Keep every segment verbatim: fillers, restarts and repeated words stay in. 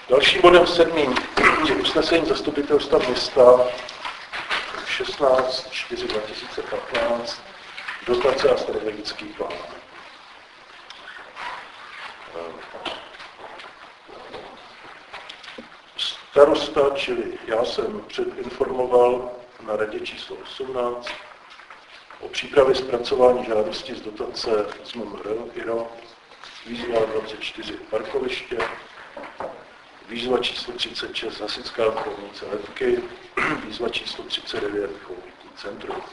Dalším bodem sedmým je usnesení zastupitelstva města šestnáct čtyři dva tisíce patnáct, dotace a strategický plán. Starosta, čili já jsem předinformoval na radě číslo osmnáct o přípravě zpracování žádosti z dotace z M M R I R O, výzva dvacet čtyři parkoviště, výzva číslo třicet šest Hasická kolonice Letky, výzva číslo třicet devět Komunitní centrum.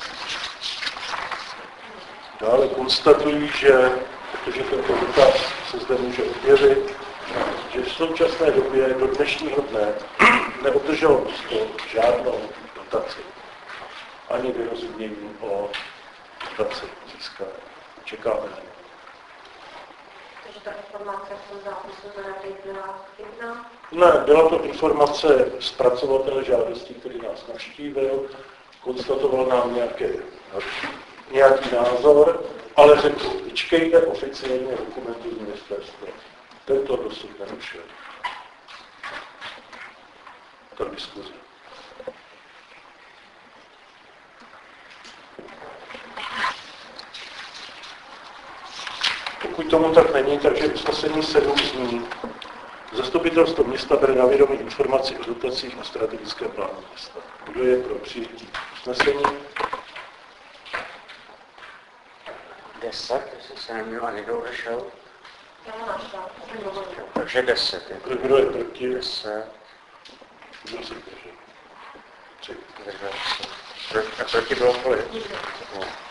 Dále konstatuji, že, protože tento dotaz se zde může objevit, že v současné době do dnešního dne neobdrželo město žádnou dotaci. Ani vyrozumění o dotaci získané. Čekáme. Takže ta informace v tom zápisu z rady byla chybná? Ne, byla to informace zpracovatele žádosti, který nás navštívil, konstatoval nám nějaké, nějaký názor, ale řekl, vyčkejte oficiálního dokumentu z ministerstva. Tento dosud nedošel. Tak diskuze. Pokud tomu tak není, takže usnesení sedm zní. Zastupitelstvo města bere na vědomí informaci o dotacích a strategické plánu města. Kdo je pro přijetí usnesení? Deset, jestli se neměl a někdo odešel. Já našla. Takže deset. Je. Kdo je proti? Deset. Kdo se drží? Tři. A proti bylo kolik? No.